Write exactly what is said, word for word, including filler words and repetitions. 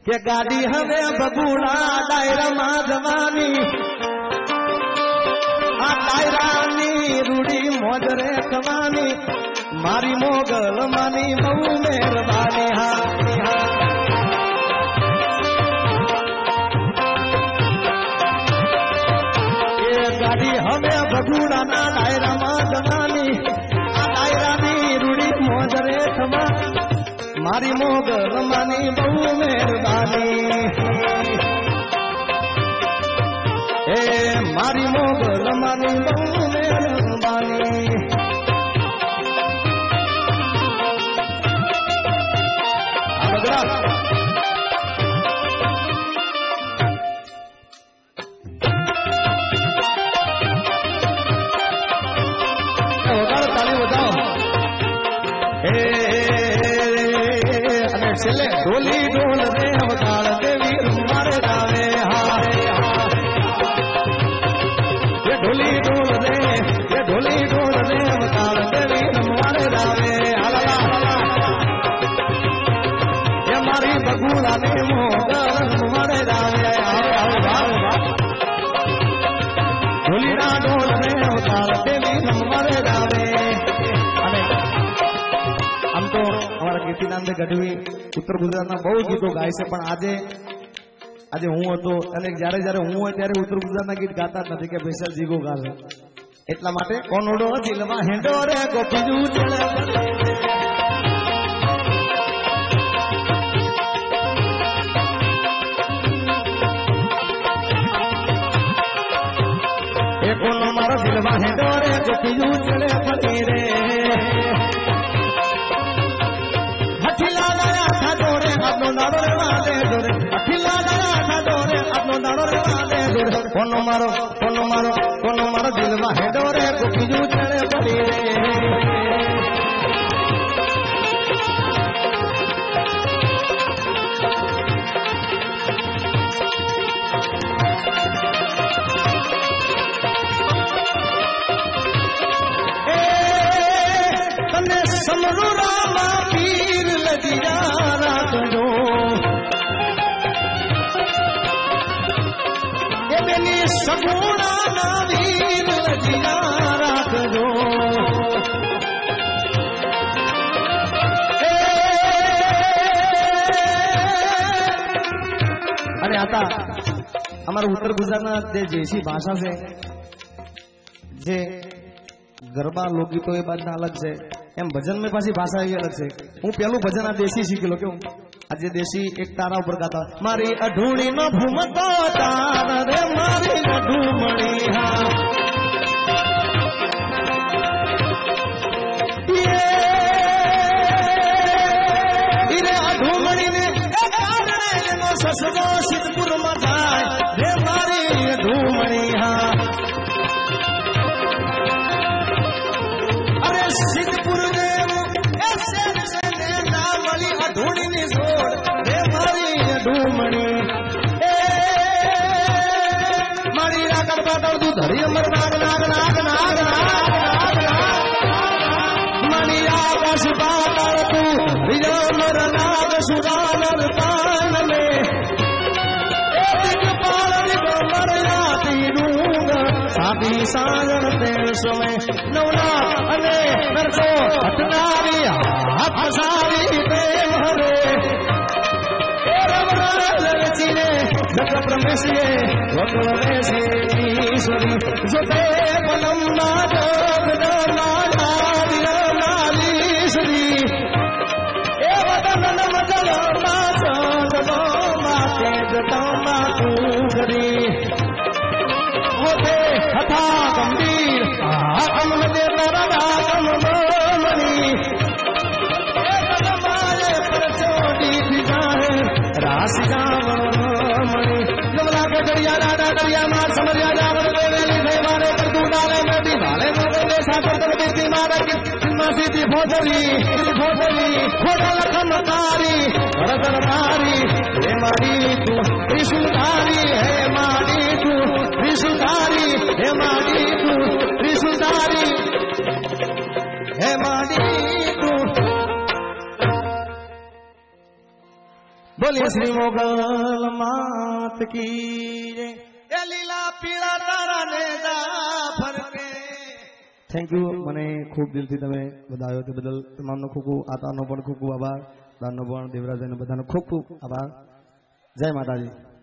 के गाड़ी हमें बबूड़ा डायरा मां जवानी आ डायरानी रूड़ी मोजरे खवानी मारी मोगल मानी बहु मेहरबानी हाँ हाँ ये गाड़ी हमें बबूड़ा ना डायरा मां जवानी आ डायरानी रूड़ी मोजरे खवानी मारी मोगल मानी बहु मेहरबानी ए मारी मोगल मानी बहु मेहरबानी ताली बताओ ए डोली डोल दे अवतार देवी मारे गावे हाँ ये ढोली डोल दे ये ढोली डोल दे अवतार देवी मारे गावे हला ये मारी बगुड़ा ने मोगल मारे गावे ढोली ना डोल दे अवतार देवी मारे गावे आम तो हमारा कीर्तिनंद गढ़वी उत्तर गुजरात बहु गीतों गाय से पण आजे આજે હું હતો અને જ્યારે જ્યારે હું હોય ત્યારે ઉત્તર ગુજરાતના ગીત ગાતા જ નથી કે સ્પેશિયલ જીગો ગાવે એટલા માટે કોનોડો દિલમાં હેંડો રે ગોપીજુ ચલે એ કોનો મારો દિલમાં હેંડો રે ગોપીજુ ચલે ફરી રે હઠીલા લાયા થા દોરે આપનો નારો રે વાલે દોરે હઠીલા કોનો મારો કોનો મારો કોનો મારો દિલમાં હેડો રે ગોપીજુ ચડે પડી રે તને સમરો રામા પીર લગિયા રાખજો સગુણા ના વીર લજિયા રાખજો અને आता અમારા ઉત્તર ગુજરાતના જે દેશી ભાષા છે જે ગરબા લોકગીતો એ બાજના અલગ છે એમ ભજન में પાછી ભાષા એ અલગ છે હું પેલું ભજન આ દેશી શીખેલો કેવું આજે દેશી એક તારા ઉપર ગાતા મારી અઢૂણી નો ભૂમતો તાર રે મારી અઢૂમણી હા રે અઢૂમણી ને કારણે સસરો સિદ્ધપુર માં થાય રે મારી અઢૂમણી હા અરે સિદ્ધપુર ને એસે ને ના મળી અઢૂણી ની જોડ રે મારી અઢૂમણી એ મારી રાકડ બાકડ તું ધરી અમર નાગ નાગ નાગ નાગ નાગ મારી આકાશ બાકડ તું ધરી અમર નાગ સુરાનર પાન મે એક પાલની ગમર યાતી ડૂંગ સાબી સાગર દેશ મે નવલા અને નરસો હટનારી હાથ સારી પ્રેમ હરે પ્રમેશીએ ઈશ્વરી જોતે પલમ ના નાલીશ્વરી એ વદન મદલ માતે જતા માતુરી હોતે કથા ગંભીર અમલ દે તરડા કમની એ કદમાએ પર ચોડી દિજાહે રાસ જાવણ दरिया राधा दरिया मार समरिया जावर देवेली देवारे पर तू डाले नदी भाले नदी दे सागर कर बेटी मार के मासी दी भोजरी भोजरी खोटा लखन तारी भरतर तारी हे मारी तू त्रिशूलधारी हे मारी तू त्रिशूलधारी हे मारी तू त्रिशूलधारी हे मारी तू बोलिए श्री मोगल मात की जय। लीला पीड़ा तारा ने जाफर के। थैंक यू મને ખૂબ દિલથી તમે વધાવ્યો તે બદલ તમામનો ખૂબ ખૂબ આતાનો પણ ખૂબ ખૂબ આભાર દાનનો પણ દેવરાજનો બધાનો ખૂબ ખૂબ આભાર જય માતાજી।